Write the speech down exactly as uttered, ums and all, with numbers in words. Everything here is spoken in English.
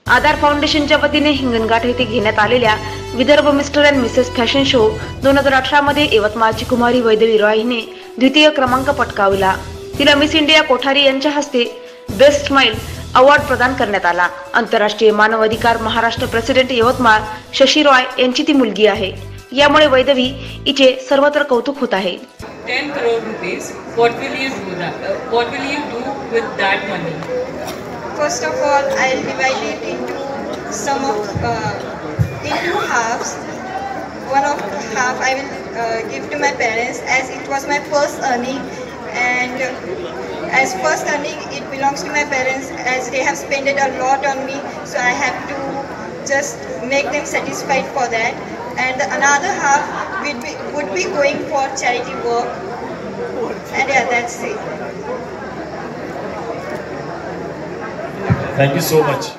आधार फाउंडेशनच्या वतीने हिंगणघाट येथे घेण्यात आलेल्या Vidarbha mister and missus fashion show दोन हजार अठरा मध्ये यवतमाळची कुमारी वैदवी रॉय हिने द्वितीय क्रमांक पटकावला. तिला मिस इंडिया कोठारी यांच्या हस्ते बेस्ट स्माइल अवॉर्ड प्रदान करण्यात आला. आंतरराष्ट्रीय मानव अधिकार महाराष्ट्र प्रेसिडेंट यवतमाळ शशी रॉय यांची ती मुलगी आहे. यामुळे वैदवी हिचे सर्वत्र कौतुक होत आहे. ten crore rupees, what will you do that? Uh, what will you do with that money? First of all, I'll divide it into some of uh, into halves. One of the half I will uh, give to my parents as it was my first earning, and uh, as first earning it belongs to my parents as they have spent it a lot on me, so I have to just make them satisfied for that. And another half would be, would be going for charity work, and yeah, that's it. Thank you so much.